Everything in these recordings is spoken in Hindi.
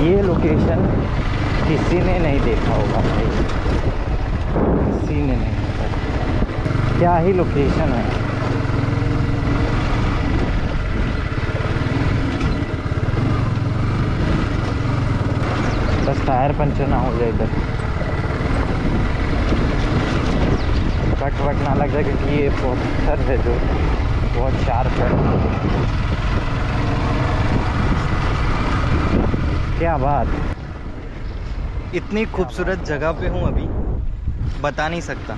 ये लोकेशन किसी ने नहीं देखा होगा भाई, किसी ने नहीं देखा। क्या ही लोकेशन है। बस टायर पंचर ना हो जाए इधर, कट वट ना लग जाए, क्योंकि ये पत्थर है जो बहुत शार्प है। क्या बात, इतनी खूबसूरत जगह पे हूँ अभी, बता नहीं सकता।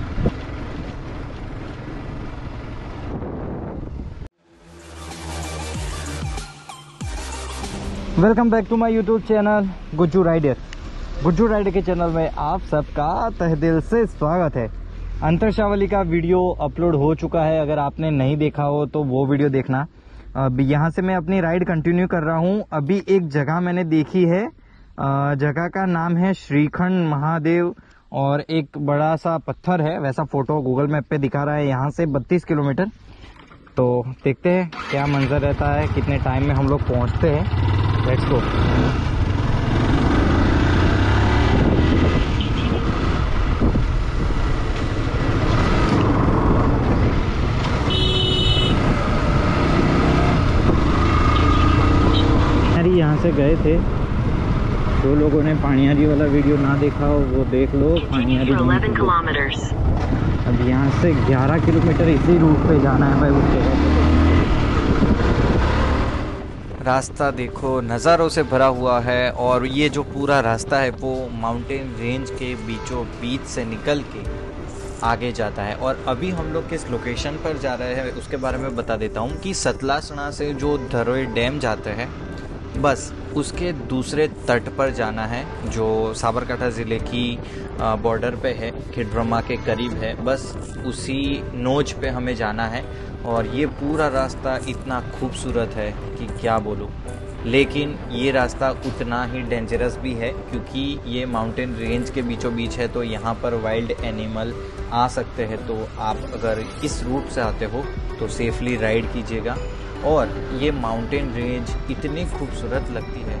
Welcome back to my YouTube channel Gujju Rider. Gujju Rider के चैनल में आप सबका तहे दिल से स्वागत है। अंतरशावली का वीडियो अपलोड हो चुका है, अगर आपने नहीं देखा हो तो वो वीडियो देखना। अब यहाँ से मैं अपनी राइड कंटिन्यू कर रहा हूँ। अभी एक जगह मैंने देखी है, जगह का नाम है श्रीखंड महादेव, और एक बड़ा सा पत्थर है, वैसा फोटो गूगल मैप पे दिखा रहा है। यहाँ से 32 किलोमीटर। तो देखते हैं क्या मंजर रहता है, कितने टाइम में हम लोग पहुँचते हैं। Let's go. यहाँ से गए थे, जो लोगों ने पानियारी वाला वीडियो ना देखा हो वो देख लो। पानियारी अब यहाँ से 11 किलोमीटर इसी रूट पे जाना है भाई, उस जगह पे। रास्ता देखो, नज़ारों से भरा हुआ है, और ये जो पूरा रास्ता है वो माउंटेन रेंज के बीचों बीच से निकल के आगे जाता है। और अभी हम लोग किस लोकेशन पर जा रहे हैं उसके बारे में बता देता हूँ कि सतलासना से जो धरोई डैम जाते हैं, बस उसके दूसरे तट पर जाना है, जो साबरकांठा ज़िले की बॉर्डर पे है, खेड़ब्रह्मा के करीब है। बस उसी नोच पे हमें जाना है, और ये पूरा रास्ता इतना खूबसूरत है कि क्या बोलूँ। लेकिन ये रास्ता उतना ही डेंजरस भी है, क्योंकि ये माउंटेन रेंज के बीचों बीच है, तो यहाँ पर वाइल्ड एनिमल आ सकते हैं। तो आप अगर इस रूट से आते हो तो सेफली राइड कीजिएगा। और ये माउंटेन रेंज इतनी खूबसूरत लगती है।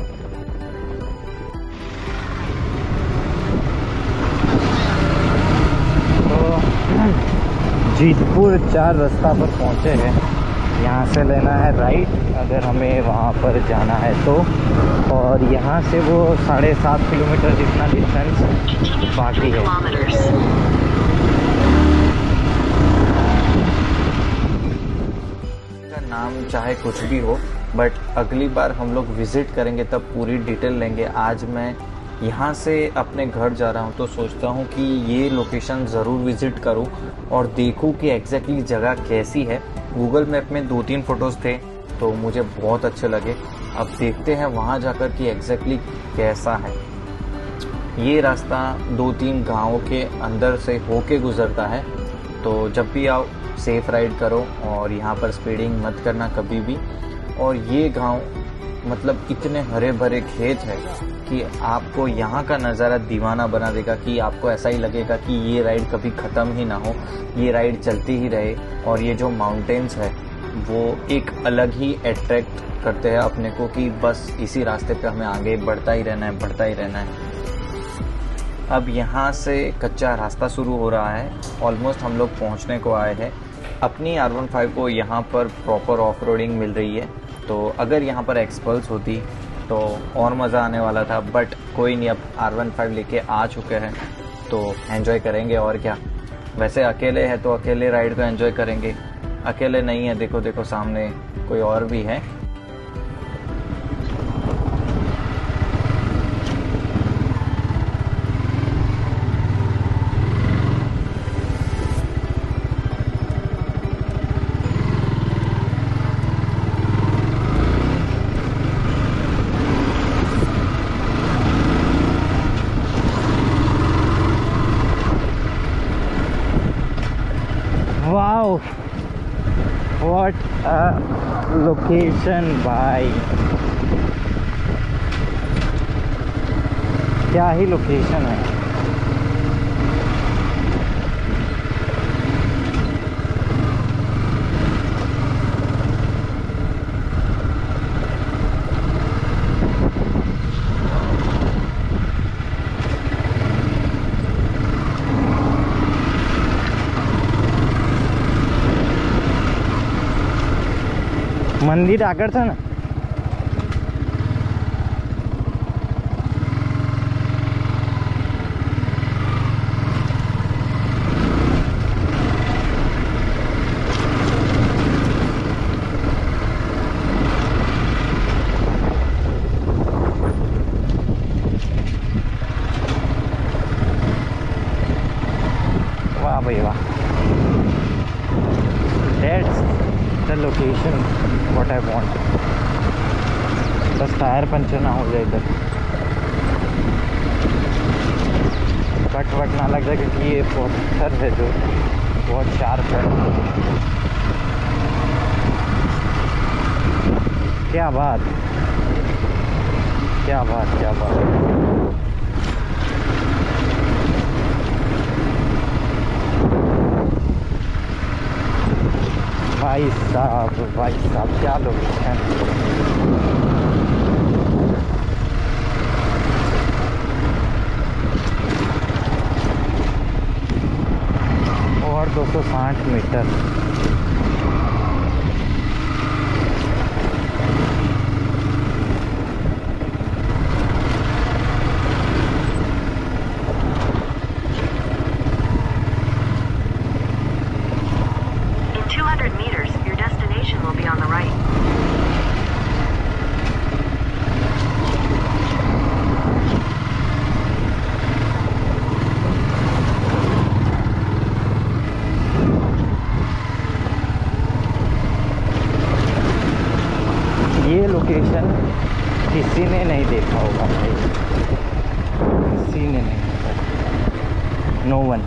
तो जीतपुर 4 रास्ता पर पहुंचे हैं। यहाँ से लेना है राइट अगर हमें वहाँ पर जाना है तो, और यहाँ से वो 7.5 किलोमीटर जितना डिस्टेंस बाकी है। नाम चाहे कुछ भी हो, बट अगली बार हम लोग विज़िट करेंगे तब पूरी डिटेल लेंगे। आज मैं यहाँ से अपने घर जा रहा हूँ तो सोचता हूँ कि ये लोकेशन ज़रूर विज़िट करूँ और देखूँ कि एग्जैक्टली जगह कैसी है। गूगल मैप में 2-3 फ़ोटोज़ थे तो मुझे बहुत अच्छे लगे। अब देखते हैं वहाँ जाकर कि एग्जैक्टली कैसा है। ये रास्ता 2-3 गाँवों के अंदर से होके गुज़रता है, तो जब भी आओ सेफ राइड करो, और यहाँ पर स्पीडिंग मत करना कभी भी। और ये गांव मतलब इतने हरे भरे खेत है कि आपको यहाँ का नज़ारा दीवाना बना देगा, कि आपको ऐसा ही लगेगा कि ये राइड कभी ख़त्म ही ना हो, ये राइड चलती ही रहे। और ये जो माउंटेन्स है वो एक अलग ही अट्रैक्ट करते हैं अपने को, कि बस इसी रास्ते पे हमें आगे बढ़ता ही रहना है, बढ़ता ही रहना है। अब यहाँ से कच्चा रास्ता शुरू हो रहा है, ऑलमोस्ट हम लोग पहुँचने को आए हैं। अपनी R15 को यहाँ पर प्रॉपर ऑफ रोडिंग मिल रही है, तो अगर यहाँ पर एक्सपल्स होती तो और मज़ा आने वाला था, बट कोई नहीं, अब R15 लेके आ चुके हैं तो एंजॉय करेंगे और क्या। वैसे अकेले हैं तो अकेले राइड को एंजॉय करेंगे, अकेले नहीं है, देखो देखो सामने कोई और भी है। Wow, what a location भाई, क्या ही लोकेशन है। मंदिर आकर था ना। वाह भाई वाह, that's the location what I want। बस टायर पंचर ना हो जाए इधर, कट वट ना लग जाए, क्योंकि ये पत्थर है जो बहुत शार्प है। क्या बात, क्या बात, क्या बात। भाई साहब क्या लोकेशन। और 260 मीटर। ये लोकेशन किसी ने नहीं देखा होगा भाई, किसी ने नहीं देखा, नो वन।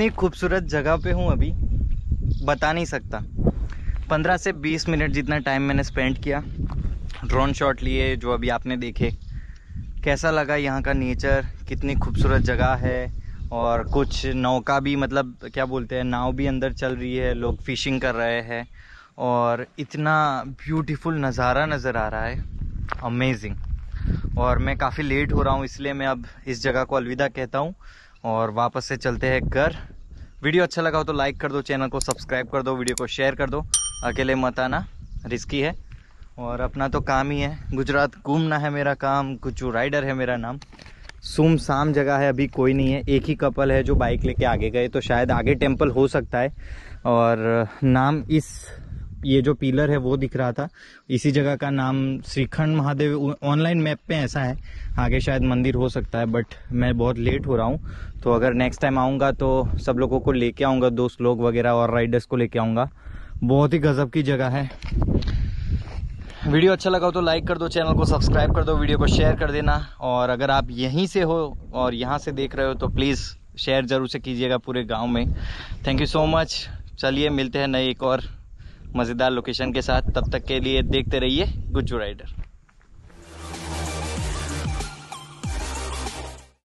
इतनी खूबसूरत जगह पे हूँ अभी, बता नहीं सकता। 15 से 20 मिनट जितना टाइम मैंने स्पेंड किया, ड्रोन शॉट लिए जो अभी आपने देखे। कैसा लगा यहाँ का नेचर, कितनी खूबसूरत जगह है। और कुछ नौका भी, मतलब क्या बोलते हैं, नाव भी अंदर चल रही है, लोग फिशिंग कर रहे हैं और इतना ब्यूटीफुल नज़ारा नज़र आ रहा है, अमेजिंग। और मैं काफ़ी लेट हो रहा हूँ, इसलिए मैं अब इस जगह को अलविदा कहता हूँ और वापस से चलते हैं घर। वीडियो अच्छा लगा हो तो लाइक कर दो, चैनल को सब्सक्राइब कर दो, वीडियो को शेयर कर दो। अकेले मत आना, रिस्की है और अपना तो काम ही है, गुजरात घूमना है मेरा काम, गुज्जू राइडर है मेरा नाम। सुमसाम जगह है, अभी कोई नहीं है, एक ही कपल है जो बाइक लेके आगे गए, तो शायद आगे टेंपल हो सकता है। और नाम इस, ये जो पिलर है वो दिख रहा था, इसी जगह का नाम श्रीखंड महादेव ऑनलाइन मैप पे ऐसा है। आगे शायद मंदिर हो सकता है, बट मैं बहुत लेट हो रहा हूँ, तो अगर नेक्स्ट टाइम आऊँगा तो सब लोगों को लेके आऊँगा, दोस्त लोग वगैरह और राइडर्स को लेके आऊँगा। बहुत ही गजब की जगह है। वीडियो अच्छा लगा हो तो लाइक कर दो, चैनल को सब्सक्राइब कर दो, वीडियो को शेयर कर देना। और अगर आप यहीं से हो और यहाँ से देख रहे हो तो प्लीज़ शेयर ज़रूर से कीजिएगा पूरे गांव में। Thank you so much. चलिए मिलते हैं नए एक और मज़ेदार लोकेशन के साथ, तब तक के लिए देखते रहिए गुज्जू राइडर।